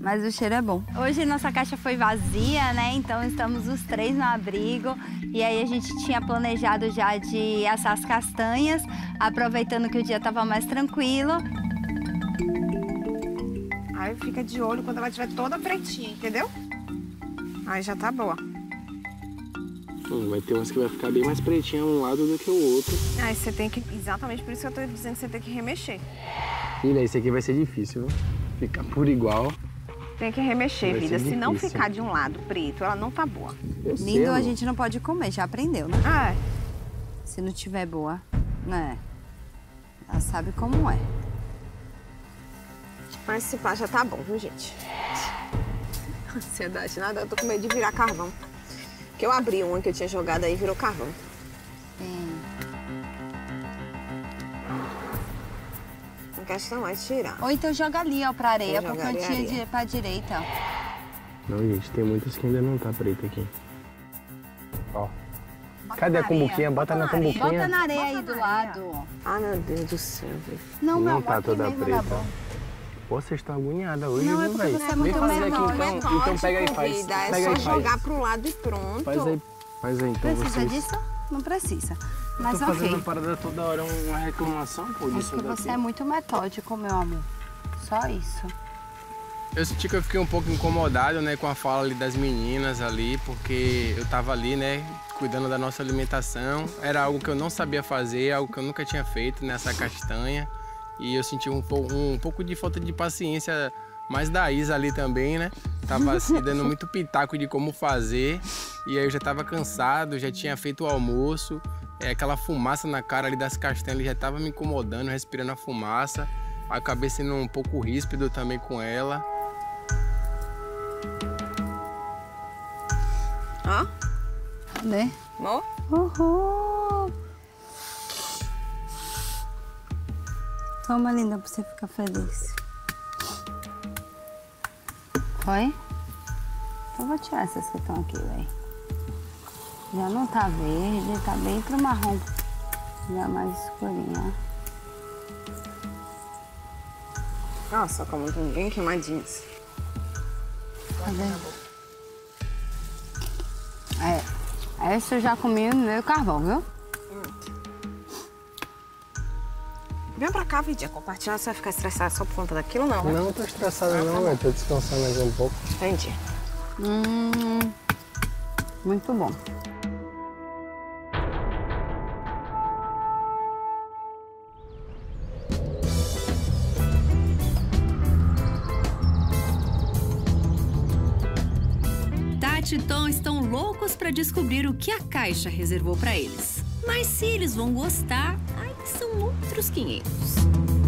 Mas o cheiro é bom. Hoje nossa caixa foi vazia, né? Então estamos os três no abrigo. E aí a gente tinha planejado já de assar as castanhas, aproveitando que o dia estava mais tranquilo. Aí fica de olho quando ela estiver toda pretinha, entendeu? Aí já tá boa. Vai ter umas que vai ficar bem mais pretinha um lado do que o outro. Aí você tem que... Exatamente por isso que eu tô dizendo que você tem que remexer. Filha, isso aqui vai ser difícil, viu? Ficar por igual. Tem que remexer, Vai vida. ser Se não difícil. ficar de um lado preto, ela não tá boa. Lindo a gente não pode comer, já aprendeu, né? Ah, é. Se não tiver boa, né? Ela sabe como é. Mas esse pá já tá bom, viu, gente? Ansiedade, nada. Eu tô com medo de virar carvão. Porque eu abri uma que eu tinha jogado aí e virou carvão. Sim. Não questão mais tirar. Ou então joga ali, ó, pra areia, pro jogaria cantinho areia. pra direita, ó. Não, gente, tem muitas que ainda não tá preta aqui. Ó. Bota Cadê na a cumbuquinha? areia, Bota na areia. cumbuquinha. Bota na areia aí Bota do na areia. lado. Ah, meu Deus do céu, velho. Não, meu Não amor, tá aqui toda mesmo na preta. boca. Pô, vocês estão agoniadas hoje, Não, é viu, porque velho? você é Vem muito fazer aqui menor, então. Então pega aí e faz. Vida, é Pega só aí e jogar faz. pro lado e pronto. Faz aí então Precisa vocês. disso? Não precisa. Mas Tô fazendo ok. a parada toda hora, uma reclamação, pô, Acho disso que daqui. você é muito metódico, meu amor. Só isso. Eu senti que eu fiquei um pouco incomodado, né, com a fala ali das meninas ali, porque eu tava ali, né, cuidando da nossa alimentação. Era algo que eu não sabia fazer, algo que eu nunca tinha feito nessa castanha. E eu senti um pouco de falta de paciência, mais da Isa ali também, né? Tava se dando muito pitaco de como fazer. E aí eu já tava cansado, já tinha feito o almoço. Aquela fumaça na cara ali das castanhas já tava me incomodando, respirando a fumaça. Acabei sendo um pouco ríspido também com ela. Ó, Né? amor. Uhul! Toma, linda, pra você ficar feliz. Foi? Eu vou tirar essas que estão aqui, velho. Já não tá verde, tá bem pro marrom. Já mais escurinha. Nossa, como estão bem queimadinhas. Tá vendo? Essa eu já comi no meu carvão, viu? Vem pra cá, Vidinha, compartilhar. Você vai ficar estressada só por conta daquilo, não, né? Não tô estressado não, velho. Tô descansando aqui um pouco. Entendi. Muito bom. Tati e Tom estão loucos para descobrir o que a caixa reservou para eles. Mas se eles vão gostar, aí são outros 500.